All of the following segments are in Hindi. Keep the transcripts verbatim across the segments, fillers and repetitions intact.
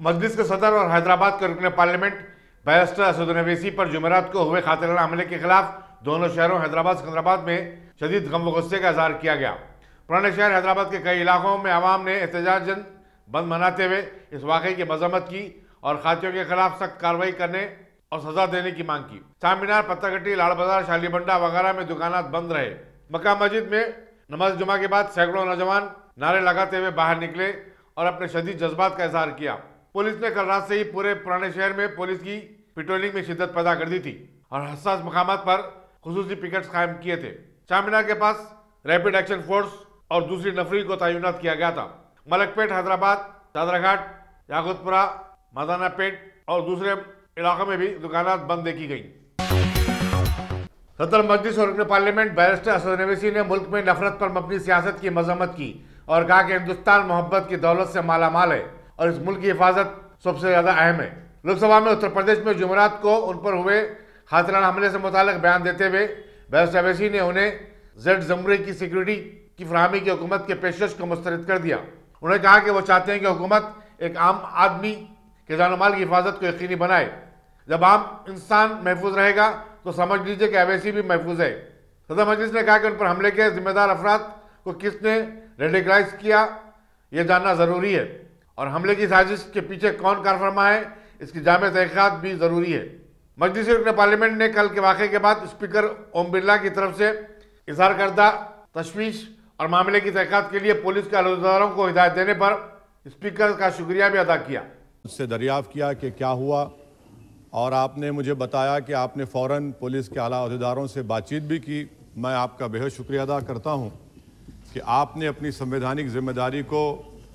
मजलिस के सदर और हैदराबाद के रुकने पार्लियामेंट बैरिस्टर असदुद्दीन ओवैसी पर जुमेरात को हुए खातिराना हमले के खिलाफ दोनों शहरों हैदराबाद सिकंदराबाद में शदीद गम व गुस्से का इजहार किया गया। पुराने शहर हैदराबाद के कई इलाकों में आवाम ने एहतजाजन बंद मनाते हुए इस वाक़े की मजम्मत की और खातियों के खिलाफ सख्त कार्रवाई करने और सजा देने की मांग की। चार मीनार, पत्तागट्टी, लाड़ बाजार, शालीबंडा वगैरह में दुकानात बंद रहे। मक्का मस्जिद में नमाज जुमा के बाद सैकड़ों नौजवान नारे लगाते हुए बाहर निकले और अपने शदीद जज्बात का इजहार किया। पुलिस ने कल रात से ही पूरे पुराने शहर में पुलिस की पेट्रोलिंग में शिद्दत पैदा कर दी थी और हसास मकामात पर खुसूसी पिकेट्स कायम किए थे। चार मीनार के पास रैपिड एक्शन फोर्स और दूसरी नफरी को तैनात किया गया था। मलकपेट, हैदराबाद, चादराघाट, याकुतपुरा, मदानापेट और दूसरे इलाकों में भी दुकानात बंद देखी गई। सदर मजलिस और रुकने पार्लियामेंट बैरिस्टर असदुद्दीन ओवैसी ने मुल्क में नफरत पर मबनी सियासत की मजम्मत की और कहा कि हिंदुस्तान मोहब्बत की दौलत से मालामाल है और इस मुल्क की हिफाजत सबसे ज्यादा अहम है। लोकसभा में उत्तर प्रदेश में जुमेरात को उन पर हुए खातिराना हमले से मुताल्लिक बयान देते हुए बैरिस्टर ओवैसी ने उन्हें जेड जमरे की सिक्योरिटी की फराहमी की हुकूमत के पेशकश को मुस्तरद कर दिया। उन्होंने कहा कि वो चाहते हैं कि हुकूमत एक आम आदमी के जान माल की हिफाजत को यकीनी बनाए। जब आम इंसान महफूज रहेगा तो समझ लीजिए कि ओवैसी भी महफूज है। सदर मजलिस ने कहा कि उन पर हमले के जिम्मेदार अफराद को किसने रेडिकलाइज किया यह जानना जरूरी है और हमले की साजिश के पीछे कौन कारफरमा है इसकी जामे तहकीकात भी जरूरी है। मजलिस रुकने पार्लियामेंट ने कल के वाक़े के बाद स्पीकर ओम बिरला की तरफ से इजहार करदा तशवीश और मामले की तहकीकात के लिए पुलिस के अहदेदारों को हिदायत देने पर स्पीकर का शुक्रिया भी अदा किया। उससे दरियाफ्त किया कि क्या हुआ और आपने मुझे बताया कि आपने फ़ौरन पुलिस के आला अहदेदारों से बातचीत भी की। मैं आपका बेहद शुक्रिया अदा करता हूं कि आपने अपनी संवैधानिक जिम्मेदारी को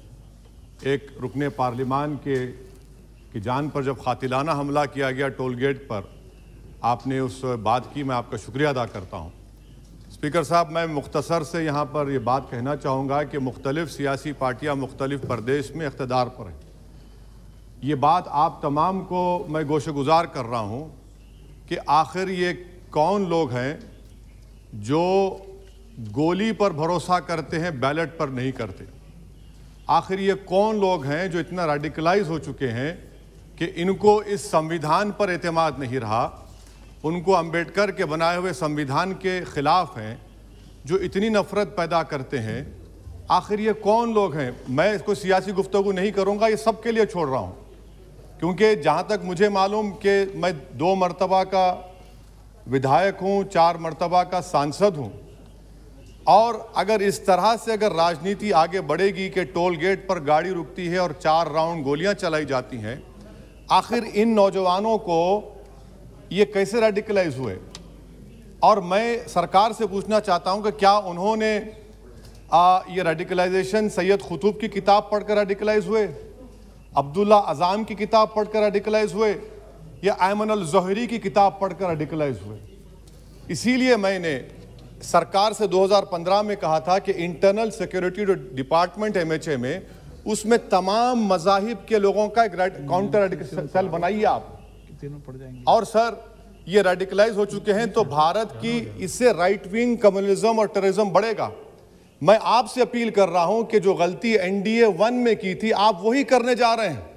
एक रुकने पार्लियामान के की जान पर जब खातिलाना हमला किया गया टोल गेट पर, आपने उस बात की। मैं आपका शुक्रिया अदा करता हूं। स्पीकर साहब, मैं मुख्तसर से यहाँ पर ये बात कहना चाहूँगा कि मुख्तलिफ़ सियासी पार्टियाँ मुख्तलिफ़ प्रदेश में इक़्तिदार पर हैं। ये बात आप तमाम को मैं गोशगुजार कर रहा हूँ कि आखिर ये कौन लोग हैं जो गोली पर भरोसा करते हैं, बैलेट पर नहीं करते। आखिर ये कौन लोग हैं जो इतना रेडिकलाइज हो चुके हैं कि इनको इस संविधान पर एतमाद नहीं रहा, उनको अंबेडकर के बनाए हुए संविधान के ख़िलाफ़ हैं, जो इतनी नफ़रत पैदा करते हैं। आखिर ये कौन लोग हैं? मैं इसको सियासी गुफ्तगू नहीं करूँगा, ये सब के लिए छोड़ रहा हूँ, क्योंकि जहाँ तक मुझे मालूम कि मैं दो मरतबा का विधायक हूँ, चार मरतबा का सांसद हूँ, और अगर इस तरह से अगर राजनीति आगे बढ़ेगी कि टोल गेट पर गाड़ी रुकती है और चार राउंड गोलियां चलाई जाती हैं, आखिर इन नौजवानों को ये कैसे रेडिकलाइज हुए? और मैं सरकार से पूछना चाहता हूं कि क्या उन्होंने आ, ये रेडिकलाइजेशन सैयद कुतुब की किताब पढ़कर रेडिकलाइज हुए, अब्दुल्ला अज़ाम की किताब पढ़कर रेडिकलाइज हुए, या अयमन अल ज़ोहरी की किताब पढ़कर रेडिकलाइज हुए? इसीलिए मैंने सरकार से दो हज़ार पंद्रह में कहा था कि internal security department M H A में उसमें तमाम मज़ाहिब के लोगों का एक काउंटर सेल बनाइए आप। और सर, ये रेडिकलाइज हो चुके हैं तो भारत की इससे राइट विंग कम्युनिज्म और टेररिज्म बढ़ेगा। मैं आपसे अपील कर रहा हूं कि जो गलती एन डी ए वन में की थी आप वही करने जा रहे हैं।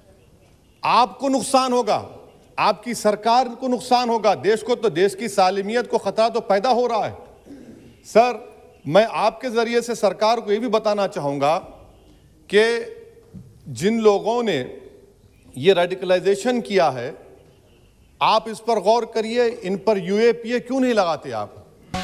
आपको नुकसान होगा, आपकी सरकार को नुकसान होगा, देश को तो देश की सालिमियत को खतरा तो पैदा हो रहा है। सर, मैं आपके जरिए से सरकार को यह भी बताना चाहूंगा कि जिन लोगों ने ये रेडिकलाइजेशन किया है, आप इस पर गौर करिए, इन पर यू ए पी ए क्यों नहीं लगाते आप?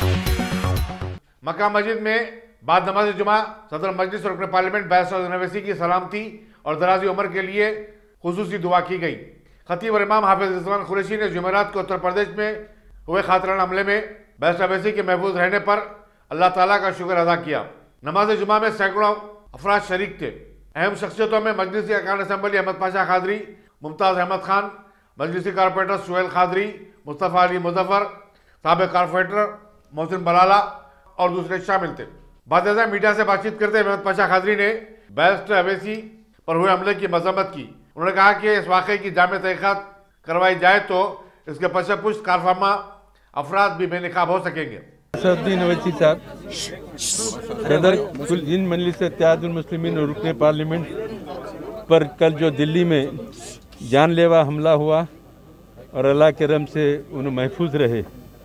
मक्का मस्जिद में बाद नमाज जुमा सदर मजलिस और रुकने पार्लियामेंट बैरिस्टर असदुद्दीन ओवैसी की सलामती और दराजी उम्र के लिए खुसूसी दुआ की गई। खतीब और इमाम हाफिज रिजवान कुरैशी ने जुमेरात को उत्तर प्रदेश में हुए खातिराना हमले में बैरिस्टर ओवैसी के महफूज रहने पर अल्लाह ताला का शुक्र अदा किया। नमाज जुमा में सैकड़ों अफराद शरीक थे। अहम शख्सियतों में मजलिसी अरकान असम्बली अहमद पाशा खादरी, मुमताज़ अहमद खान, मजलिसी कारपोरेटर सुहेल खादरी, मुस्तफ़ा अली मुजफ्फर, साबिक़ कारपोरेटर मोहसिन बलाला और दूसरे शामिल थे। बाकायदा मीडिया से बातचीत करते हुए अहमद पाशा खादरी ने बैरिस्टर ओवैसी पर हुए हमले की मजम्मत की। उन्होंने कहा कि इस वाक़े की जामे तहक़ीक़ात करवाई जाए तो इसके पश्चात कारफरमा अफराद भी बेनकाब हो सकेंगे। असदुद्दीन ओवैसी साहब सदर कुल जिन मजलिस इत्तेहादुल मुस्लिमीन और रुकने पार्लियामेंट पर कल जो दिल्ली में जानलेवा हमला हुआ और अल्लाह के रहम से उन्हें महफूज रहे,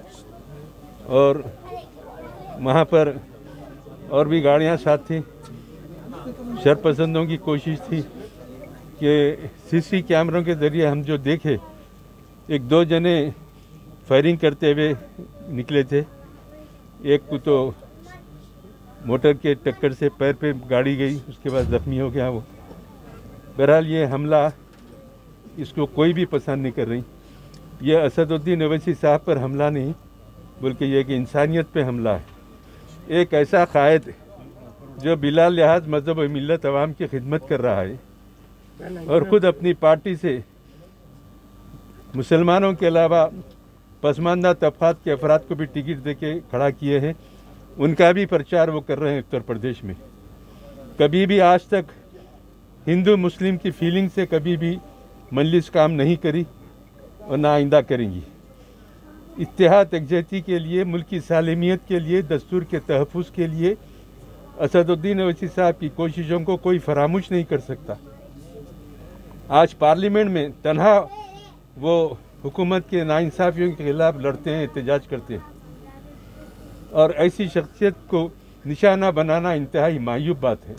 और वहाँ पर और भी गाड़ियाँ साथ थी। शरपसंदों की कोशिश थी कि सीसी कैमरों के ज़रिए हम जो देखे, एक दो जने फायरिंग करते हुए निकले थे। एक को तो मोटर के टक्कर से पैर पे गाड़ी गई, उसके बाद ज़ख्मी हो गया वो। बहरहाल ये हमला, इसको कोई भी पसंद नहीं कर रही। ये असदुद्दीन ओवैसी साहब पर हमला नहीं, बल्कि ये कि इंसानियत पे हमला है। एक ऐसा कायद जो बिला लिहाज मज़हब और मिल्लत अवाम की खिदमत कर रहा है और ख़ुद अपनी पार्टी से मुसलमानों के अलावा पसमानदा तबक़ात के अफराद को भी टिकट दे के खड़ा किए हैं, उनका भी प्रचार वो कर रहे हैं उत्तर प्रदेश में। कभी भी आज तक हिंदू मुस्लिम की फीलिंग से कभी भी मजलिस काम नहीं करी और ना आइंदा करेंगी। इत्तेहाद यकजहती के लिए, मुल्क की सालिमियत के लिए, दस्तूर के तहफ़्फ़ुज़ के लिए असदुद्दीन ओवैसी साहब की कोशिशों को कोई फरामोश नहीं कर सकता। आज पार्लियामेंट में तन्हा वो हुकूमत के नाइंसाफ़ियों के ख़िलाफ़ लड़ते हैं, एहतजाज करते हैं, और ऐसी शख्सियत को निशाना बनाना इंतहाई मायूब बात है।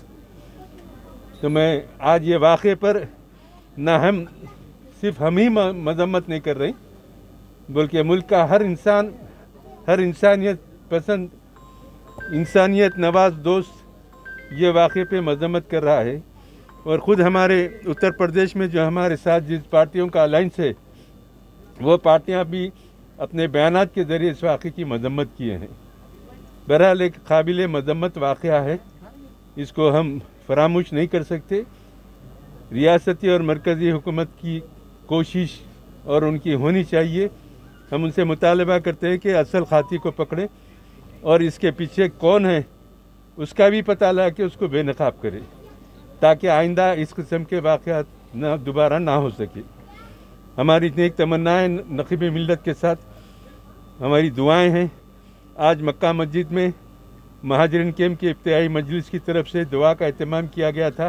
तो मैं आज ये वाक़े पर ना हम सिर्फ हम ही मज़म्मत नहीं कर रहे, बल्कि मुल्क का हर इंसान, हर इंसानियत पसंद, इंसानियत नवाज दोस्त ये वाक़े पे मज़म्मत कर रहा है। और ख़ुद हमारे उत्तर प्रदेश में जो हमारे साथ जिस पार्टियों का अलाइंस है, वो पार्टियां भी अपने बयानात के ज़रिए इस वाक़े की मज़म्मत किए हैं। बहरहाल एक काबिल मज़म्मत वाक़या है, इसको हम फरामोश नहीं कर सकते। रियासती और मरकज़ी हुकूमत की कोशिश और उनकी होनी चाहिए। हम उनसे मुतालबा करते हैं कि असल खाती को पकड़े और इसके पीछे कौन है उसका भी पता लगा के उसको बेनकाब करे, ताकि आइंदा इस किस्म के वाक़यात न दोबारा ना हो सके। हमारी नेक तमन्नाएँ नक़ीब मिल्लत के साथ हमारी दुआएं हैं। आज मक्का मस्जिद में महाजरीन कैंप की इब्तिदाई मजलिस की तरफ से दुआ का एहतमाम किया गया था।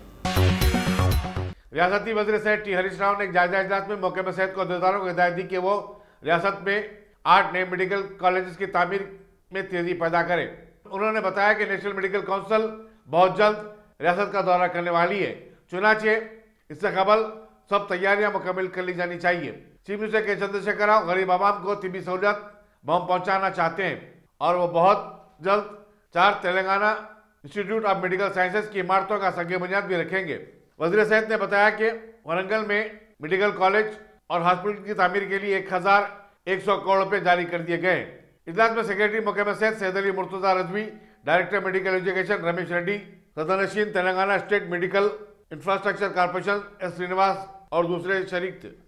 रियासती वज़ीर सेहत टी हरीश राव ने एक जायजा इजलास में महकमा सेहत को अहदेदारों को हिदायत दी कि वो रियासत में आठ नए मेडिकल कॉलेजेस की तामीर में तेजी पैदा करें। उन्होंने बताया कि नेशनल मेडिकल काउंसिल बहुत जल्द रियासत का दौरा करने वाली है, चुनाचे इससे कबल सब तैयारियां मुकम्मल कर ली जानी चाहिए। चीफ मिनिस्टर के चंद्रशेखर राव गरीब आवाम को तिब्बी सहूलत बम पहुंचाना चाहते हैं और वो बहुत जल्द चार Telangana institute of medical sciences की इमारतों का संग बुनियाद भी रखेंगे। वज़ीर सेहत ने बताया कि वरंगल में मेडिकल कॉलेज और हॉस्पिटल की तामीर के लिए एक हजार एक सौ करोड़ रुपए जारी कर दिए गए। इजलास में सेक्रेटरी महकमा सेहत Syed Ali Murtaza Rizvi, director medical education Ramesh Reddy, सदनशीन Telangana state medical infrastructure corporation S Srinivas और दूसरे शरीक थे।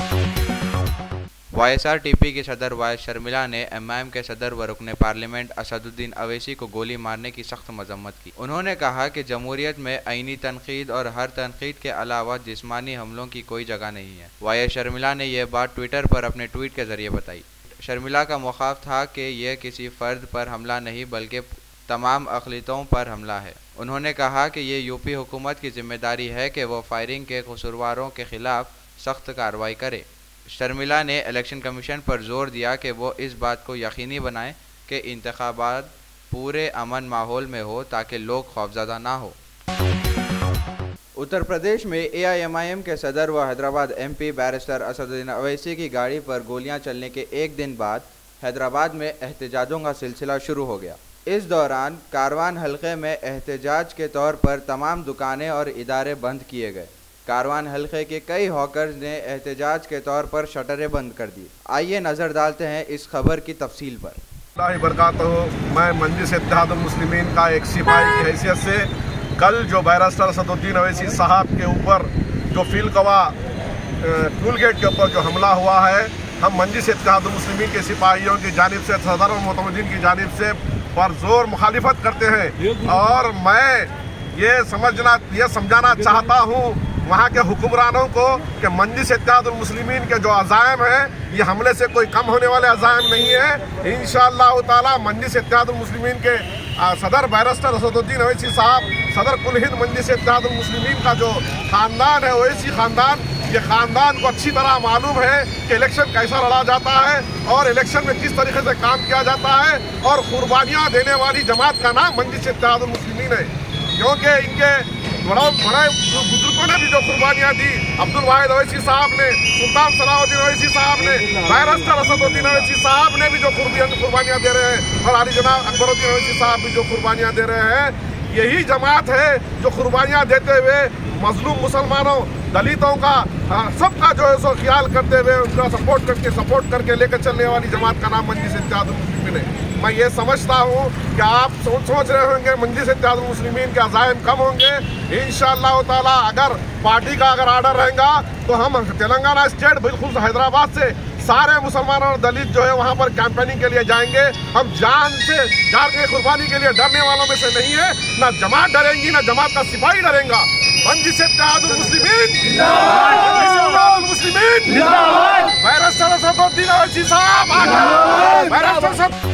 Y S R T P की सदर वाय शर्मिला ने एम आई एम के सदर व रुकने पार्लियामेंट असदुद्दीन ओवैसी को गोली मारने की सख्त मजम्मत की। उन्होंने कहा कि जमहूरियत में आईनी तनकीद और हर तनकीद के अलावा जिस्मानी हमलों की कोई जगह नहीं है। वाय शर्मिला ने यह बात ट्विटर पर अपने ट्वीट के जरिए बताई। शर्मिला का मौक़िफ़ था कि यह किसी फ़र्द पर हमला नहीं बल्कि तमाम अक़लियतों पर हमला है। उन्होंने कहा कि ये यूपी हुकूमत की जिम्मेदारी है कि वह फायरिंग के कसूरवारों के ख़िलाफ़ सख्त कार्रवाई करे। शर्मिला ने इलेक्शन कमीशन पर जोर दिया कि वो इस बात को यकीनी बनाए कि इंतखाबात पूरे अमन माहौल में हो ताकि लोग खौफज़दा ना हो। उत्तर प्रदेश में ए आई एम आई एम के सदर व Hyderabad M P barrister Asaduddin Owaisi की गाड़ी पर गोलियां चलने के एक दिन बाद हैदराबाद में एहतजाजों का सिलसिला शुरू हो गया। इस दौरान कारवान हल्के में एहतजाज के तौर पर तमाम दुकानें और इदारे बंद किए गए। कारवान हल्के के कई हॉकर्स ने एहतजाज के तौर पर शटरें बंद कर दी। आइए नज़र डालते हैं इस खबर की तफसील पर। बरकातहू मैं मजलिस इत्तेहादुल मुस्लिमीन का एक सिपाही की हैसियत से कल जो बैरिस्टर असदुद्दीन ओवैसी साहब के ऊपर जो फिलकवा टूल गेट के ऊपर जो हमला हुआ है, हम मजलिस इत्तेहादुल मुस्लिमीन के सिपाहियों की जानिब से, सदर और मुतमद्दिन की जानिब से पुरज़ोर मुखालिफत करते हैं। और मैं ये समझना ये समझाना चाहता हूँ वहाँ के हुक्मरानों को कि मजलिस इत्तेहादुल मुस्लिमीन के जो अज़ाइम हैं ये हमले से कोई कम होने वाले अज़ाइम नहीं है। इंशाअल्लाह ताला मजलिस इत्तेहादुल मुस्लिमीन के सदर बैरिस्टर असदुद्दीन ओवैसी साहब सदर कुल हिंद मजलिस इत्तेहादुल मुस्लिमीन का जो खानदान है, ओवैसी खानदान, ये खानदान को अच्छी तरह मालूम है कि इलेक्शन कैसा लड़ा जाता है और इलेक्शन में किस तरीके से काम किया जाता है। और कुर्बानियाँ देने वाली जमात का नाम मजलिस इत्तेहादुल मुस्लिमीन है, क्योंकि इनके बड़ा बड़े बुजुर्गों ने भी जो कुर्बानियाँ दी, अब्दुल वाहिद ओवैसी साहब ने, सुल्तान सलाहुद्दीन ओवैसी साहब ने, बैरिस्टर असदुद्दीन ओवैसी साहब ने भी जो कुर्बानियाँ दे रहे हैं, और अली जनाब अकबरुद्दीन ओवैसी साहब भी जो कुर्बानियाँ दे रहे हैं, यही जमात है जो कुर्बानियाँ देते हुए मजलूम मुसलमानों, दलितों का, सबका जो है सो ख्याल करते हुए उनका सपोर्ट करके सपोर्ट करके लेकर चलने वाली जमात का नाम मजलिस इत्तेहादुल मुस्लिमीन है। मैं ये समझता हूँ कि आप सोच सोच रहे होंगे मजलिस इत्तेहादुल मुस्लिमीन के अज़ाइम कम होंगे। इंशाअल्लाह ताला अगर पार्टी का अगर आर्डर रहेगा तो हम तेलंगाना स्टेट बिल्कुल हैदराबाद से सारे मुसलमान और दलित जो है वहाँ पर कैंपेनिंग के लिए जाएंगे। हम जान से जान के कुर्बानी के लिए डरने वालों में से नहीं है, ना जमात डरेंगी ना जमात का सिपाही डरेगा। मजलिस इत्तेहादुल मुस्लिमीन जिंदाबाद, मुस्लिमीन जिंदाबाद, बैरिस्टर असदुद्दीन ओवैसी साहब, बैरिस्टर।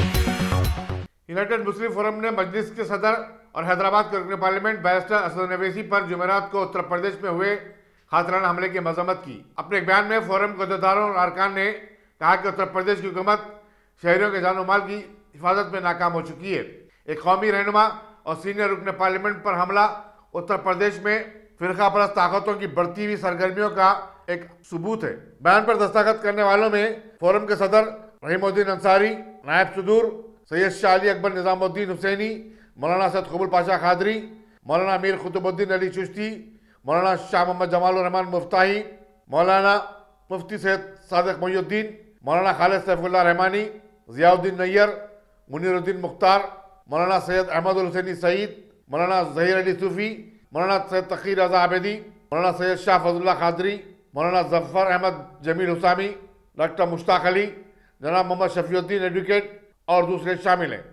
यूनाइटेड मुस्लिम फोरम ने मजलिस के सदर और हैदराबाद के रुकन पार्लियामेंट बैरिस्टर असद नवेसी पर जुमेरात को उत्तर प्रदेश में हुए खातराना हमले की मजम्मत की। अपने एक बयान में फोरम के अहदेदारों और अरकान ने कहा कि उत्तर प्रदेश की हुकूमत शहरियों के जानो माल की हिफाजत में नाकाम हो चुकी है। एक कौमी रहनुमा और सीनियर रुकन पार्लियामेंट पर हमला उत्तर प्रदेश में फिरका परस्त ताकतों की बढ़ती हुई सरगर्मियों का एक सबूत है। बयान पर दस्तखत करने वालों में फोरम के सदर रहीमुद्दीन अंसारी, नायब सदूर सैयद शाह अली अकबर निजामुद्दीन हुसैनी, मौलाना सैयद कबूल पाशा खादरी, मौलाना मीर कुतुबुद्दीन अली चिश्ती, मौलाना शाह मोहम्मद जमालुर रहमान मुफ्ताही, मौलाना मुफ्ती सैयद सादिक मोइनुद्दीन, मौलाना खालिद सैफुल्लाह रहमानी, ज़ियाउद्दीन नैयर, मुनीरुद्दीन मुख्तार, मौलाना सैयद अहमदुल हुसैनी सईद, मौलाना ज़हीर अली सूफ़ी, मौलाना सैयद तक़ी रज़ा आबिदी, मौलाना सैयद शाह फज़लुल्लाह खादरी, मौलाना ज़फ़र अहमद जमील हुसामी, डॉक्टर मुश्ताक अली, जनाब मोहम्मद शफीउद्दीन एडवोकेट और दूसरे शामिल हैं।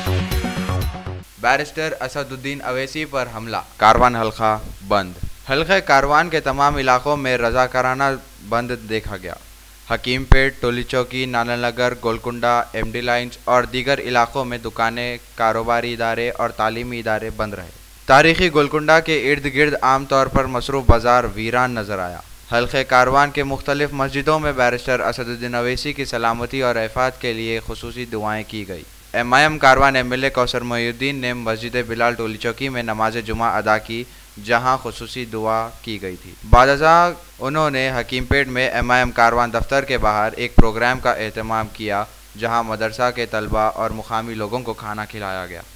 बैरिस्टर असदुद्दीन अवैसी पर हमला, कारवान हल्का बंद। हल्के कारवान के तमाम इलाकों में रजाकाराना बंद देखा गया। हकीमपेट, टोली चौकी, नानानगर, गोलकुंडा, एमडी लाइन्स और दीगर इलाकों में दुकानें, कारोबारी इदारे और तालीमी इदारे बंद रहे। तारीखी गोलकुंडा के इर्द गिर्द आमतौर पर मसरूफ़ बाजार वीरान नजर आया। हल्के कारवान के मुख्तलिफ मस्जिदों में बैरिस्टर असदुद्दीन अवैसी की सलामती और हिफाजत के लिए खुसूसी दुआएं की गई। M I M Karwan M L A Kausar Moinuddin ने मस्जिद बिलाल टोली चौकी में नमाज जुमा अदा की, जहां खुसूसी दुआ की गई थी। बादजा उन्होंने हकीमपेट में एम आई एम कारवान दफ्तर के बाहर एक प्रोग्राम का एहतमाम किया, जहां मदरसा के तलबा और मुकामी लोगों को खाना खिलाया गया।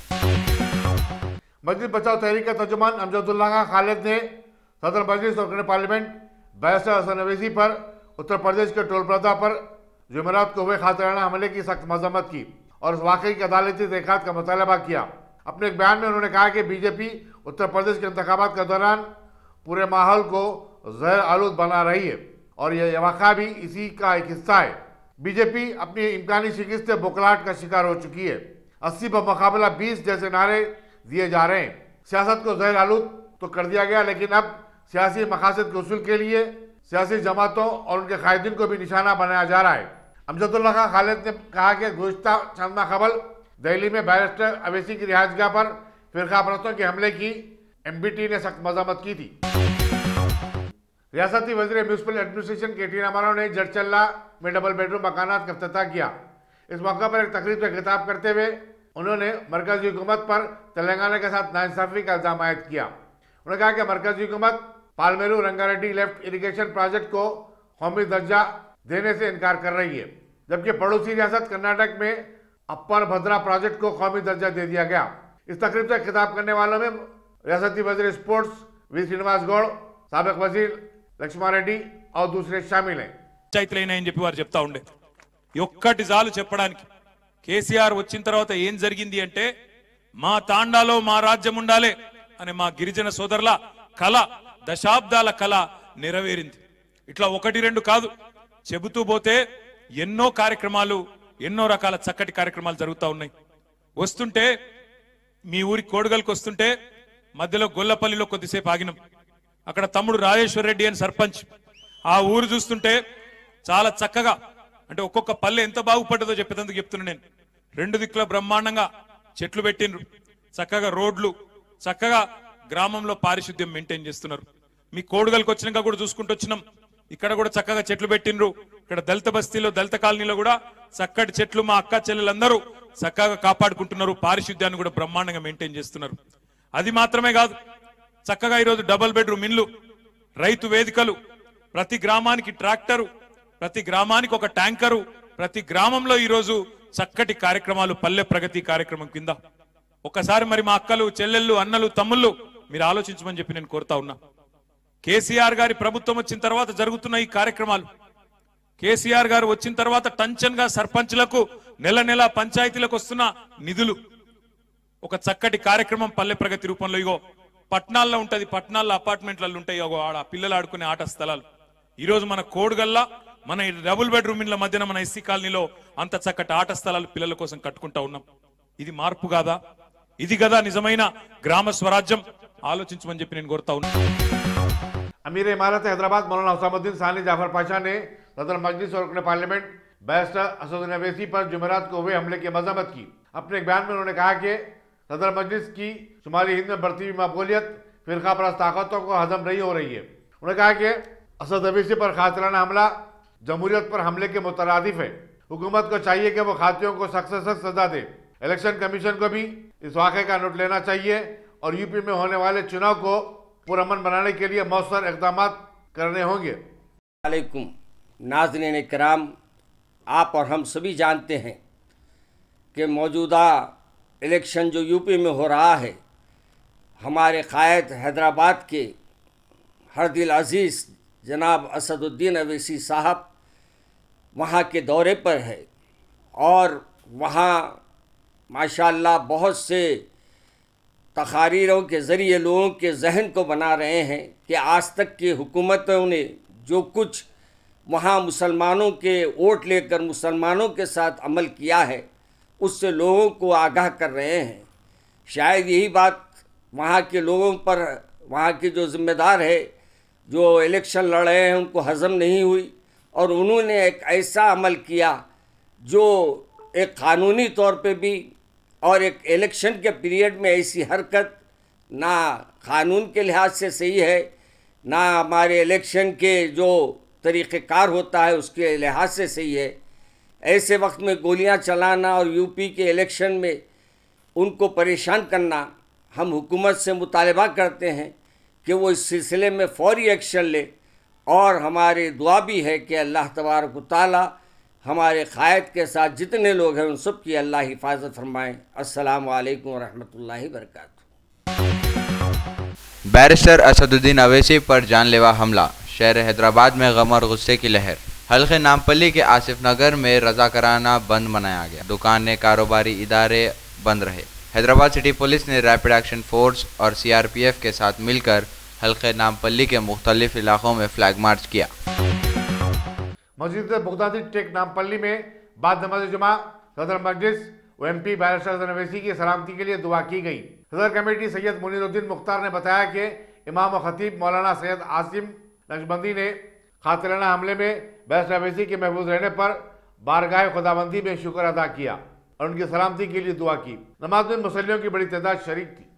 मस्जिद बचाओ तहरीक के तर्जुमान अमजदुल्लाह खालिद ने सदर मजलिस और रुकन पार्लियामेंट बैरिस्टर असद नवेसी पर उत्तर प्रदेश के टोल प्लाजा पर जुमेरात को हुए खातराना हमले की सख्त मजम्मत की और उस वाकई की अदालती तहक़ीक़ात का मुतालबा किया। अपने एक बयान में उन्होंने कहा कि बीजेपी उत्तर प्रदेश के इंतखाबात के दौरान पूरे माहौल को जहर आलूद बना रही है और यह वाक़ा भी इसी का एक हिस्सा है। बीजेपी अपनी इम्कानी शिकस्त बुकलाहट का शिकार हो चुकी है। अस्सी पर मुकाबला बीस जैसे नारे दिए जा रहे हैं। सियासत को जहर आलूद तो कर दिया गया, लेकिन अब सियासी मकासद के उसूल के लिए सियासी जमातों और उनके कायदीन को भी निशाना बनाया जा रहा है। अमजदुल्लाह खालिद ने कहा कि गुज़िश्ता चंद कबल दिल्ली में बैरिस्टर अवैसी की रिहायशगाह पर फिरका परस्तों के हमले की एम बी टी ने सख्त मजम्मत की थी। रियासती वज़ीर म्यूनसिपल एडमिनिस्ट्रेशन के टी रामाराव ने जड़चल्ला में डबल बेडरूम मकानात का इफ्तिताह किया। इस मौके पर एक तकरीब से खिताब करते हुए उन्होंने मरकजी हुकूमत पर तेलंगाना के साथ नाइंसाफ़ी का इल्ज़ाम आयद किया। उन्होंने कहा कि मरकजी हुकूमत Palamuru Rangareddy left irrigation project को कौमी दर्जा देने से इनकार कर रही है, जबकि पड़ोसी रियासत कर्नाटक में अपर भद्रा प्रोजेक्ट को कौमी दर्जा दे दिया गया। इस तकरीब से खिताब करने वालों में रियासती वज़ीर स्पोर्ट्स वी श्रीनिवास गौड़, साबिक वज़ीर लक्ष्मण रेड्डी और दूसरे शामिल हैं। చైత్రైన చెప్పి వారు చెప్తా ఉండే ఒక్కటి చాలు చెప్పడానికి, కేసీఆర్ వచ్చిన తర్వాత ఏం జరిగింది అంటే మా తాండాలో మా రాజ్యం ఉండాలి అనే మా గిరిజన సోదరుల కళ, దశాబ్దాల కళ నెరవేరింది. ఇట్లా ఒకటి రెండు కాదు, చెబుతూ పోతే ఎన్నో కార్యక్రమాలు, ఎన్నో రకాల చక్కటి కార్యక్రమాలు జరుగుతూ ఉన్నాయి. వస్తుంటే మీ ఊరి కోడుగల్కి వస్తుంటే మధ్యలో గొల్లపల్లిలో కొద్దిసేపు ఆగినాం. అక్కడ తమ్ముడు రాజేశ్వర్ రెడ్డి అని సర్పంచ్, ఆ ఊరు చూస్తుంటే చాలా చక్కగా, అంటే ఒక్కొక్క పల్లె ఎంత బాగుపడ్డదో చెప్పేందుకు చెప్తున్నా నేను. రెండు దిక్కుల బ్రహ్మాండంగా చెట్లు పెట్టిండ్రు, చక్కగా రోడ్లు, చక్కగా గ్రామంలో పారిశుద్ధ్యం మెయింటైన్ చేస్తున్నారు. మీ కోడుగల్కి వచ్చినాక కూడా చూసుకుంటూ వచ్చినాం. ఇక్కడ కూడా చక్కగా చెట్లు పెట్టినరు. ఇక్కడ దళిత బస్తీలో దళిత కాలనీలో కూడా చక్కటి చెట్లు మా అక్క చెల్లెలందరూ చక్కగా కాపాడుకుంటున్నారు. పారిశుద్ధ్యాన్ని కూడా బ్రహ్మాండంగా మెయింటైన్ చేస్తున్నారు. అది మాత్రమే కాదు, చక్కగా ఈరోజు డబుల్ బెడ్రూమ్ ఇల్లు, రైతు వేదికలు, ప్రతి గ్రామానికి ట్రాక్టరు, ప్రతి గ్రామానికి ఒక ట్యాంకరు, ప్రతి గ్రామంలో ఈరోజు చక్కటి కార్యక్రమాలు పల్లె ప్రగతి కార్యక్రమం కింద. ఒక్కసారి మరి మా అక్కలు చెల్లెళ్ళు అన్నలు తమ్ముళ్ళు మీరు ఆలోచించమని చెప్పి నేను కోరుతా ఉన్నా. కేసీఆర్ గారి ప్రభుత్వం వచ్చిన తర్వాత జరుగుతున్న ఈ కార్యక్రమాలు, కేసీఆర్ గారు వచ్చిన తర్వాత టంచన్ గా సర్పంచ్లకు నెల నెల పంచాయతీలకు వస్తున్న నిధులు, ఒక చక్కటి కార్యక్రమం పల్లె ప్రగతి రూపంలో ఇగో పట్నాల్లో ఉంటది, పట్నాల్లో అపార్ట్మెంట్లలో ఉంటాయి ఇగో ఆడ పిల్లలు ఆడుకునే ఆట స్థలాలు. ఈరోజు మన కోడుగల్లా మన డబుల్ బెడ్రూమ్ ఇళ్ల మధ్యన మన ఎస్సీ కాలనీలో అంత చక్కటి ఆట స్థలాలు పిల్లల కోసం కట్టుకుంటా ఉన్నాం. ఇది మార్పు కాదా? ఇది కదా నిజమైన గ్రామ స్వరాజ్యం? ఆలోచించమని చెప్పి నేను కోరుతా ఉన్నా. अमीर इमारत हैदराबाद मौलाना हुसैनुद्दीन सानी जाफर पाशा ने सदर मजलिस और रुकन पार्लियामेंट बैरिस्टर असदुद्दीन अवैसी पर जुमेरात को हुए हमले की मजम्मत की। अपने एक बयान में उन्होंने कहा कि सदर मजलिस की शुमाली हिंद में बढ़ती हुई मकबूलियत फिरका परस्त ताकतों को हजम नहीं हो रही है। उन्होंने कहा कि असद अवैसी पर खातिराना हमला जमहूरियत पर हमले के मुतरादिफ है। हुकूमत को चाहिए कि वो खातियों को सख्त से सख्त सजा दे। इलेक्शन कमीशन को भी इस वाक़े का नोट लेना चाहिए और यूपी में होने वाले चुनाव को पुरअमन बनाने के लिए मौसर इक़दाम करने होंगे। वालेकुम नाज़रीन इकराम, आप और हम सभी जानते हैं कि मौजूदा इलेक्शन जो यूपी में हो रहा है, हमारे कायद हैदराबाद के हरदिल अज़ीज़ जनाब असदुद्दीन अवैसी साहब वहाँ के दौरे पर है और वहाँ माशाअल्लाह बहुत से तकारीरों के ज़रिए लोगों के जहन को बना रहे हैं कि आज तक की हुकूमतों ने जो कुछ वहाँ मुसलमानों के वोट लेकर मुसलमानों के साथ अमल किया है उससे लोगों को आगाह कर रहे हैं। शायद यही बात वहाँ के लोगों पर, वहाँ के जो ज़िम्मेदार है जो इलेक्शन लड़ रहे हैं उनको हज़म नहीं हुई और उन्होंने एक ऐसा अमल किया जो एक क़ानूनी तौर पे भी और एक इलेक्शन के पीरियड में ऐसी हरकत ना क़ानून के लिहाज से सही है, ना हमारे इलेक्शन के जो तरीक़ेकार होता है उसके लिहाज से सही है। ऐसे वक्त में गोलियां चलाना और यूपी के इलेक्शन में उनको परेशान करना, हम हुकूमत से मुतालबा करते हैं कि वो इस सिलसिले में फौरी एक्शन ले और हमारी दुआ भी है कि अल्लाह तबारक व तआला हमारे कायद के साथ जितने लोग हैं उन सब की अल्लाह हिफाजत फरमाएँ। अस्सलाम वालेकुम व रहमतुल्लाहि व बरकातुहू। बैरिस्टर असदुद्दीन अवैसी पर जानलेवा हमला, शहर हैदराबाद में गम और गुस्से की लहर। हल्के नामपल्ली के आसिफ नगर में रजाकाराना बंद मनाया गया, दुकानें कारोबारी इदारे बंद रहे। हैदराबाद सिटी पुलिस ने रैपिड एक्शन फोर्स और सीआरपीएफ के साथ मिलकर हल्के नामपल्ली के मुख्तलिफ इलाकों में फ्लैग मार्च किया। मस्जिद बगदादी टेक नामपल्ली में बाद नमाज जुमा सदर मजलिस व एमपी बैरिस्टर असदुद्दीन अवैसी की सलामती के लिए दुआ की गई। सदर कमेटी सैयद मुनीरुद्दीन मुख्तार ने बताया कि इमाम व खतीब मौलाना सैयद आसिम नक्शबंदी ने खातिराना हमले में बैरिस्टर अवैसी के महफूज रहने पर बारगाह खुदाबंदी में शुक्र अदा किया और उनकी सलामती के लिए दुआ की। नमाज में मुसल्लियों की बड़ी तादाद शरीक थी।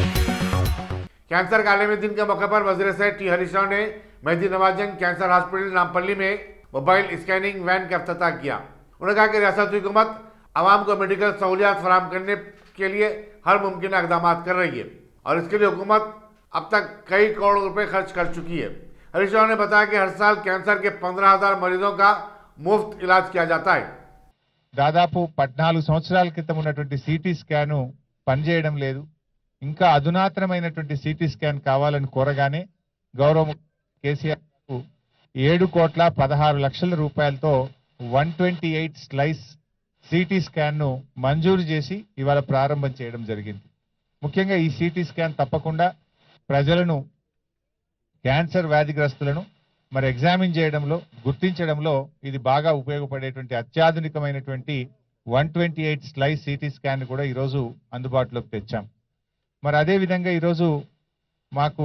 कैंसर काले में दिन के मौके पर वज़ीर सेहत टी हरीश राव ने मेहदी नवाजन कैंसर हॉस्पिटल नामपल्ली में मोबाइल स्कैनिंग वैन का इफ्तिताह किया। उन्होंने कहा कि रियासत हुकूमत आवाम को मेडिकल सहूलियात फराहम करने के लिए हर मुमकिन इक़दाम कर रही है और इसके लिए हुकूमत अब तक कई करोड़ रुपए खर्च कर चुकी है। हरीश राव ने बताया कि हर साल कैंसर के पंद्रह हजार मरीजों का मुफ्त इलाज किया जाता है। దాదాపు పద్నాలుగు సంవత్సరాల క్రితం ఉన్నటువంటి సిటీ స్కాన్ పనిచేయడం లేదు, ఇంకా అధునాతనమైనటువంటి సిటీ స్కాన్ కావాలని కోరగానే గౌరవ కేసీఆర్ ఏడు కోట్ల పదహారు లక్షల రూపాయలతో one twenty eight slice CT scan ను మంజూరు చేసి ఇవాళ ప్రారంభం చేయడం జరిగింది। ముఖ్యంగా ఈ సిటీ స్కాన్ తప్పకుండా ప్రజలను క్యాన్సర్ వ్యాధిగ్రస్తులను మరి ఎగ్జామిన్ చేయడంలో గుర్తించడంలో ఇది బాగా ఉపయోగపడేటువంటి అత్యాధునికమైనటువంటి one twenty eight slice CT scan కూడా ఈరోజు అందుబాటులోకి తెచ్చాం। మరి అదేవిధంగా ఈరోజు మాకు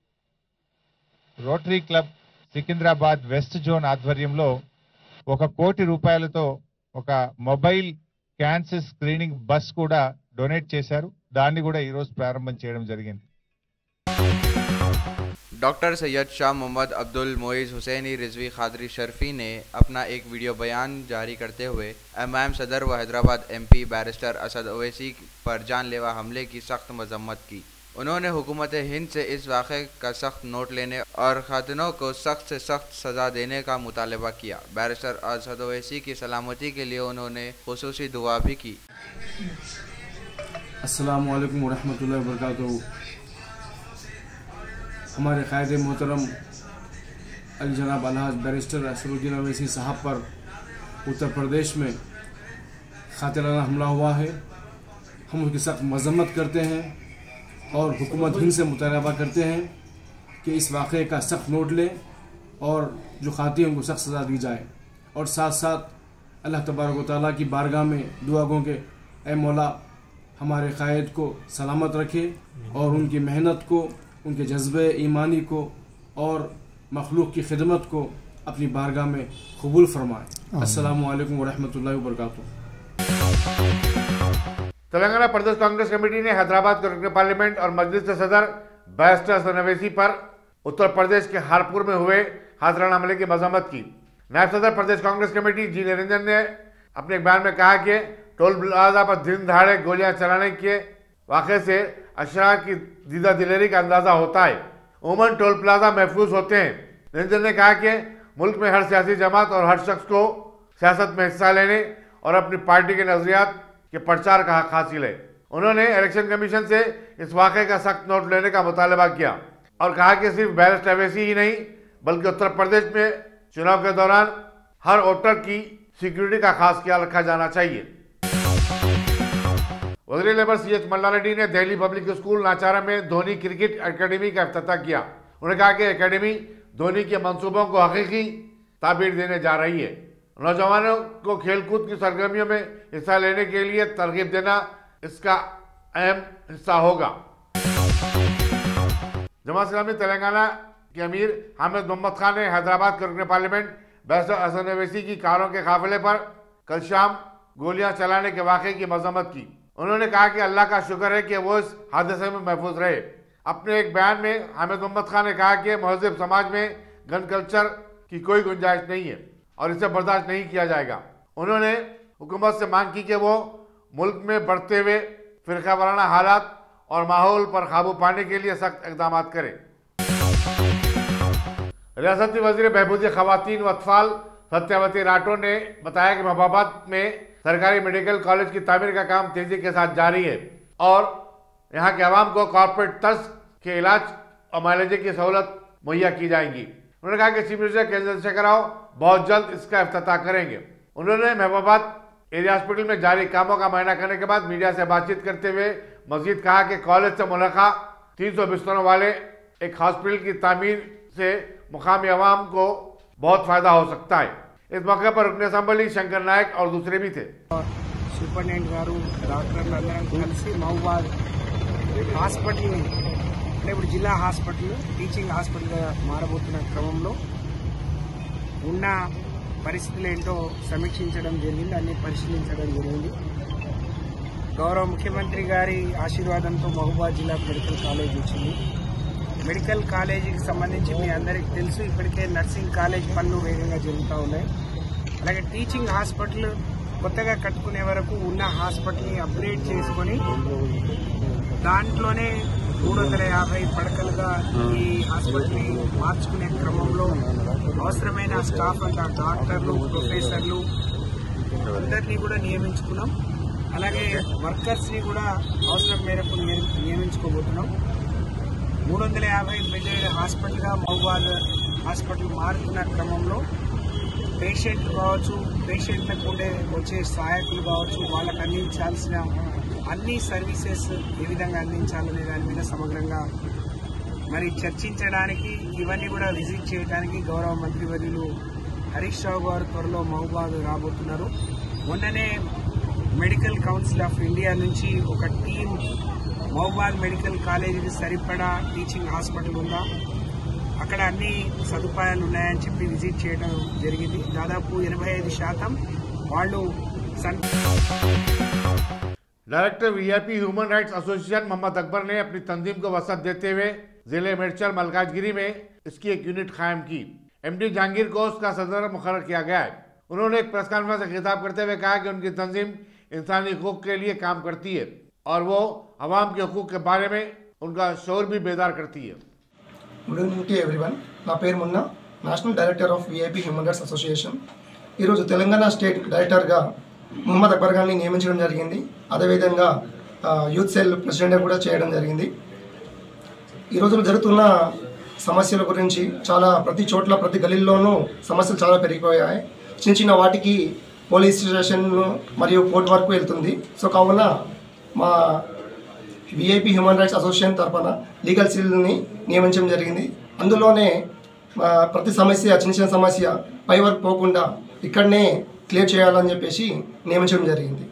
rotary club Secunderabad west zone ఆధ్వర్యంలో ఒక కోటి రూపాయలతో ఒక మొబైల్ క్యాన్సర్ స్క్రీనింగ్ బస్ కూడా డొనేట్ చేశారు, దాన్ని కూడా ఈరోజు ప్రారంభం చేయడం జరిగింది। डॉक्टर सैयद शाह मोहम्मद अब्दुल मोइज़ हुसैनी रिजवी खादरी शर्फी ने अपना एक वीडियो बयान जारी करते हुए एम आई एम सदर व Hyderabad M P barrister Asad Owaisi पर जानलेवा हमले की सख्त मजम्मत की। उन्होंने हुकूमत हिंद से इस वाक़े का सख्त नोट लेने और खातिनों को सख्त से सख्त सज़ा देने का मुतालबा किया। बैरिस्टर असद ओवैसी की सलामती के लिए उन्होंने खुसूसी दुआ भी की। अस्सलामु अलैकुम वरहमतुल्लाहि वबरकातुहू। हमारे क़ायद मोहतरम अल जनाब अलहाज बैरिस्टर असदुद्दीन ओवैसी साहब पर उत्तर प्रदेश में क़ातिलाना हमला हुआ है। हम उनकी सख्त मजम्मत करते हैं और हुकूमत हिंद से मुतालबा करते हैं कि इस वाक़े का सख्त नोट लें और जो खातियों को सख्त सज़ा दी जाए, और साथ साथ अल्लाह तबारक व तआला की बारगाह में दुआ गो के ऐ मौला हमारे क़ायद को सलामत रखे और उनकी मेहनत को, उनके जज्बे ईमानी को और मखलूक की खिदमत को अपनी बारगाह में कबूल फरमाए। अस्सलामु अलैकुम वरहमतुल्लाहि वबरकातुहू। तेलंगाना प्रदेश कांग्रेस कमेटी ने हैदराबाद के रुकन पार्लियामेंट और मजलिस सदर बैरिस्टर असद ओवैसी पर उत्तर प्रदेश के हारपुर में हुए हाथरखा हमले की मजम्मत की। नायब सदर प्रदेश कांग्रेस कमेटी जी निरंजन ने अपने एक बयान में कहा कि टोल प्लाजा पर दिन दहाड़े गोलियां चलाने के वाक़े से अशरा की दीदा दिलेरी का अंदाजा होता है। उमूमन टोल प्लाजा महफूज होते हैं। निरंजन ने कहा कि मुल्क में हर सियासी जमात और हर शख्स को सियासत में हिस्सा लेने और अपनी पार्टी के नजरियात के प्रचार का हक हासिल है। उन्होंने इलेक्शन कमीशन से इस वाक़े का सख्त नोट लेने का मुतालबा किया और कहा कि सिर्फ बैरिस्टर ओवैसी ही नहीं बल्कि उत्तर प्रदेश में चुनाव के दौरान हर वोटर की सिक्योरिटी का खास ख्याल रखा जाना चाहिए। वज़ीर labour C H Malla Reddy ने दिल्ली पब्लिक स्कूल नाचारा में धोनी क्रिकेट एकेडमी का इफ्तिताह किया। उन्होंने कहा कि एकेडमी धोनी के मंसूबों को हकीकी ताबीर देने जा रही है। नौजवानों को खेलकूद की सरगर्मियों में हिस्सा लेने के लिए तरगीब देना इसका अहम हिस्सा होगा। जमात इस्लामी तेलंगाना के अमीर हामिद मोहम्मद खान ने हैदराबाद के रुकन पार्लियामेंट बैरिस्टर असद ओवैसी की कारों के काफिले पर कल शाम गोलियां चलाने के वाक़े की मजम्मत की। उन्होंने कहा कि अल्लाह का शुक्र है कि वो इस हादसे में महफूज रहे। अपने एक बयान में हामिद मोहम्मद खान ने कहा कि महज़ब समाज में गन कल्चर की कोई गुंजाइश नहीं है और इसे बर्दाश्त नहीं किया जाएगा। उन्होंने हुकूमत से मांग की कि वो मुल्क में बढ़ते हुए फिरका वाराना हालात और माहौल पर काबू पाने के लिए सख्त इकदाम करें। रियासती वज़ीर बहबूदी ख़वातीन व अतफ़ाल सत्यावती राठौर ने बताया कि महबूबाबाद में सरकारी मेडिकल कॉलेज की तामीर का काम तेजी के साथ जारी है और यहाँ के आवाम को कॉर्पोरेट तर्ज के इलाज और माइलेज की सहूलत मुहैया की जाएंगी। उन्होंने कहा कि चीफ मिनिस्टर के चंद्रशेखर राव बहुत जल्द इसका इफ्तिताह करेंगे। उन्होंने महबूबाबाद एरिया हॉस्पिटल में जारी कामों का मुआयना करने के बाद मीडिया से बातचीत करते हुए मजीद कहा कि कॉलेज से मुल्का तीन सौ बिस्तरों वाले एक हॉस्पिटल की तामीर से मुकामी आवाम को बहुत फायदा हो सकता है। इस मौके पर रुकन असम्बली शंकर नायक और दूसरे भी थे। సూపరింటెండెంట్ గారు డాక్టర్లు అందరం కలిసి మహబూబాద్ హాస్పిటల్ అంటే ఇప్పుడు జిల్లా హాస్పిటల్ టీచింగ్ హాస్పిటల్గా మారబోతున్న క్రమంలో ఉన్న పరిస్థితులు ఏంటో సమీక్షించడం జరిగింది, అన్ని పరిశీలించడం జరిగింది. గౌరవ ముఖ్యమంత్రి గారి ఆశీర్వాదంతో మహబూబాద్ జిల్లా మెడికల్ కాలేజ్ వచ్చింది. మెడికల్ కాలేజీకి సంబంధించి మీ అందరికీ తెలుసు, ఇప్పటికే నర్సింగ్ కాలేజ్ పనులు వేగంగా జరుగుతూ ఉన్నాయి. అలాగే టీచింగ్ హాస్పిటల్ కొత్తగా కట్టుకునే వరకు ఉన్న హాస్పిటల్ని అప్గ్రేడ్ చేసుకొని దాంట్లోనే మూడు వందల యాభై పడకలుగా ఈ హాస్పిటల్ని మార్చుకునే క్రమంలో అవసరమైన స్టాఫ్ అంతా డాక్టర్లు, ప్రొఫెసర్లు అందరినీ కూడా నియమించుకున్నాం. అలాగే వర్కర్స్ని కూడా అవసరం మేరకు నియమించుకోబోతున్నాం. మూడు వందల యాభై బెడ్ హాస్పిటల్గా మహబూబాద్ హాస్పిటల్ మారుతున్న క్రమంలో పేషెంట్లు కావచ్చు, పేషెంట్లకు ఉండే వచ్చే సహాయకులు కావచ్చు, వాళ్ళకు అందించాల్సిన అన్ని సర్వీసెస్ ఏ విధంగా అందించాలనే దాని మీద సమగ్రంగా మరి చర్చించడానికి, ఇవన్నీ కూడా విజిట్ చేయడానికి గౌరవ మంత్రివర్యులు హరీష్ రావు గారు త్వరలో మహబూబాద్ రాబోతున్నారు. మొన్ననే మెడికల్ కౌన్సిల్ ఆఫ్ ఇండియా నుంచి ఒక టీం మహబూబాద్ మెడికల్ కాలేజీకి సరిపడా టీచింగ్ హాస్పిటల్ ఉందా, అక్కడ అన్ని సదుపాయాలు ఉన్నాయని చెప్పి విజిట్ చేయడం జరిగింది. దాదాపు ఎనభై ఐదు శాతం వాళ్ళు. Director VIP human rights association Mohammad Akbar ने अपनी तंजीम को वसअत देते हुए जिले मिर्चल मलकाजगिरी में इसकी एक यूनिट कायम की। एमडी जहांगीर को उसका सदर मुकर्रर किया गया है। उन्होंने एक प्रेस कॉन्फ्रेंस से खिताब करते हुए कहा कि उनकी तंजीम इंसानी हकूक के लिए काम करती है और वो अवाम के हकूक के बारे में उनका शोर भी बेदार करती है। Good evening to everyone. నా పేరు Munna, national director of VIP human rights association. ఈరోజు తెలంగాణ స్టేట్ డైరెక్టర్గా ముహమ్మద్ అక్బర్ గారిని నియమించడం జరిగింది. అదేవిధంగా యూత్ సెల్ ప్రెసిడెంట్గా కూడా చేయడం జరిగింది. ఈ రోజున జరుగుతున్న సమస్యల గురించి చాలా ప్రతి చోట్ల ప్రతి గలీల్లోనూ సమస్యలు చాలా పెరిగిపోయాయి. చిన్న చిన్న వాటికి పోలీస్ స్టేషన్ మరియు కోర్టు వరకు వెళ్తుంది. సో కావున మా విఐపి హ్యూమన్ రైట్స్ అసోసియేషన్ తరఫున లీగల్ సెల్ని నియమించడం జరిగింది. అందులోనే ప్రతి సమస్య చిన్న చిన్న సమస్య పై వరకు పోకుండా ఇక్కడనే క్లియర్ చేయాలని చెప్పేసి నియమించడం జరిగింది.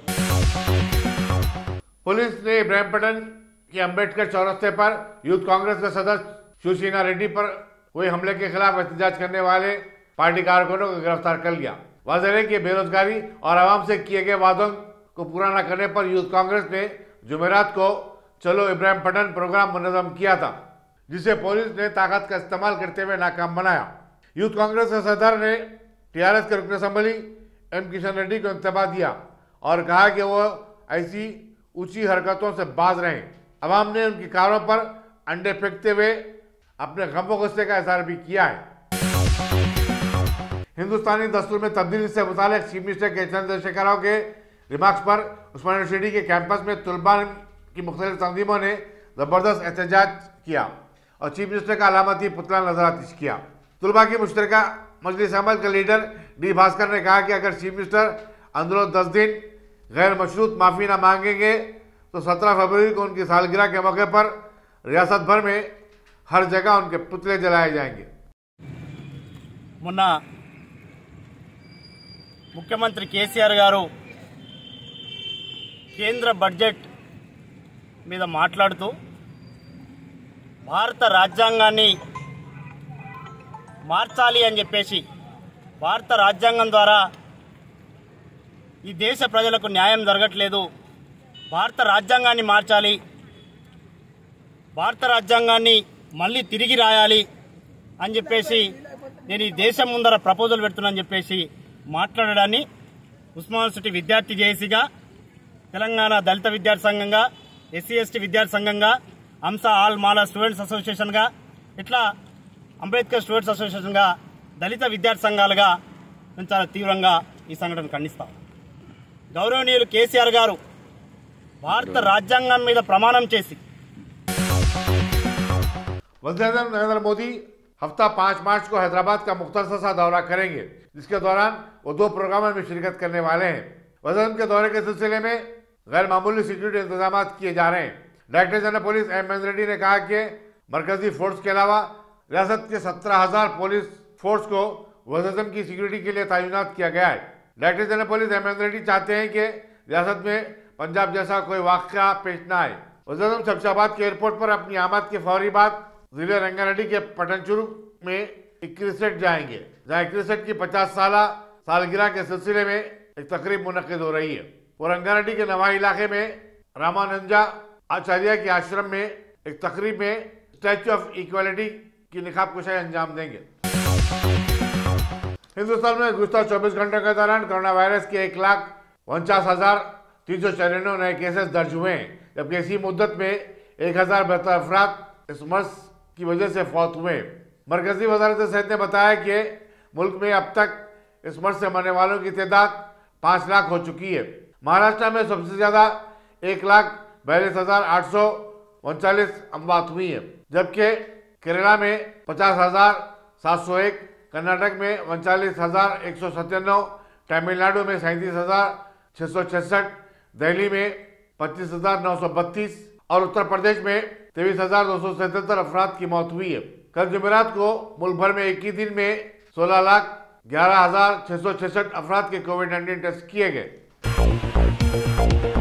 पुलिस ने इब्राहिमपट्टन के अंबेडकर चौरस्ते पर यूथ कांग्रेस के सदस्य शिवसेना रेड्डी पर हुए हमले के खिलाफ एहतजाज करने वाले पार्टी कारकुनों को गिरफ्तार कर लिया। वाज़ेह है कि बेरोजगारी और आवाम से किए गए वादों को पूरा न करने पर यूथ कांग्रेस ने जुमेरात को चलो इब्राहिमपट्टन प्रोग्राम मुनज़्ज़म किया था, जिसे पुलिस ने ताकत का इस्तेमाल करते हुए नाकाम बनाया। यूथ कांग्रेस के सदर ने टीआरएस के रुकन असम्बली एम किशन रेड्डी को इंतबा दिया और कहा कि वो ऐसी ऊंची हरकतों से बाज रहें। अवाम ने उनकी कारों पर अंडे फेंकते हुए अपने गम गुस्से का इजहार भी किया है। हिंदुस्तानी दस्तूर में तब्दीली से मुतालिक चीफ मिनिस्टर के चंद्रशेखर राव के रिमार्क्स पर उस्मान यूनिवर्सिटी के कैंपस में तलबा की मुख्तलिफ तंजीमों ने ज़बरदस्त एहतजाज किया और चीफ मिनिस्टर का अलामती पुतला नजरातिश किया। तलबा की मुश्तरका मजलिस अमल के लीडर डी भास्कर ने कहा कि अगर चीफ मिनिस्टर अंदर दस दिन गैर मशरूत माफ़ी न मांगेंगे तो सत्रह फरवरी को उनकी सालगिरह के मौके पर रियासत भर में हर जगह उनके पुतले जलाए जाएंगे। మొన్న ముఖ్యమంత్రి కేసీఆర్ గారు కేంద్ర బడ్జెట్ మీద మాట్లాడుతూ భారత రాజ్యాంగాన్ని మార్చాలి అని చెప్పేసి, భారత రాజ్యాంగం ద్వారా ఈ దేశ ప్రజలకు న్యాయం జరగట్లేదు, భారత రాజ్యాంగాన్ని మార్చాలి, భారత రాజ్యాంగాన్ని మళ్ళీ తిరిగి రాయాలి అని చెప్పేసి నేను ఈ దేశం ముందర ప్రపోజల్ పెడుతున్నానని చెప్పేసి మాట్లాడడాన్ని ఉస్మాన్ యూనివర్సిటీ విద్యార్థి జేఏసీగా, తెలంగాణ దళిత విద్యార్థి సంఘంగా, ఎస్సీ ఎస్టీ విద్యార్థి సంఘంగా, అంసా ఆల్ మాలా స్టూడెంట్స్ అసోసియేషన్గా, ఇట్లా అంబేద్కర్ స్టూడెంట్స్ అసోసియేషన్గా, దళిత విద్యార్థి సంఘాలుగా మేము చాలా తీవ్రంగా ఈ సంఘటన ఖండిస్తాం. గౌరవనీయులు కేసీఆర్ గారు భారత రాజ్యాంగం మీద ప్రమాణం చేసి वज़ीर-ए-आज़म नरेंद्र मोदी हफ्ता पाँच मार्च को हैदराबाद का मुख्तसर सा दौरा करेंगे, जिसके दौरान वो दो प्रोग्रामों में शिरकत करने वाले हैं। वज़ीर-ए-आज़म के दौरे के सिलसिले में गैर मामूली सिक्योरिटी इंतजाम किए जा रहे हैं। Director general police M N Reddy ने कहा कि मरकजी फोर्स के अलावा रियासत के सत्रह हजार पुलिस फोर्स को वज़ीर-ए-आज़म की सिक्योरिटी के लिए तैनात किया गया है। Director general police M N Reddy चाहते हैं कि रियासत में पंजाब जैसा कोई वाक़या पेश न आए। वज़ीर-ए-आज़म शमशाबाद के एयरपोर्ट पर अपनी आमद के फौरी बाद जिले रंगारेड्डी के पटनचुरू में इक्कीसेट जाएंगे, जहाँ इक्कीसेट की पचास साल सालगिरह के सिलसिले में एक तकरीब मुनक्किद हो रही है। वो रंगारेड्डी के नवाही इलाके में रामानंजा आचार्य के आश्रम में एक तकरीब में स्टैच्यू ऑफ इक्वालिटी की निकाब कुशाई अंजाम देंगे। हिंदुस्तान में गुज़श्ता चौबीस घंटों के दौरान कोरोना वायरस के एक लाख उनचास हजार तीन सौ चौरानवे नए केसेस दर्ज हुए हैं, जबकि इसी मुद्दत में एक हजार बहत्तर अफराद इस मर्ज की वजह से फौत हुए। मरकजी वजारत सेहत ने बताया कि मुल्क में अब तक इस मर्ज से मरने वालों की तादाद पाँच लाख हो चुकी है। महाराष्ट्र में सबसे ज़्यादा एक लाख बयालीस हजार आठ सौ उनचालीस अमवात हुई है, जबकि केरला में पचास हजार सात सौ एक, कर्नाटक में उनचालीस हजार एक सौ सत्तानवे, तमिलनाडु में सैंतीस हजार छः सौ छसठ, दिल्ली में पच्चीस हजार नौ सौ बत्तीस और उत्तर प्रदेश में तेईस हजार दो सौ सतहत्तर अफराद की मौत हुई है। कल जुमेरात को मुल्क भर में एक ही दिन में सोलह लाख ग्यारह हजार छः सौ छसठ अफराद के कोविड नाइन्टीन टेस्ट किए गए।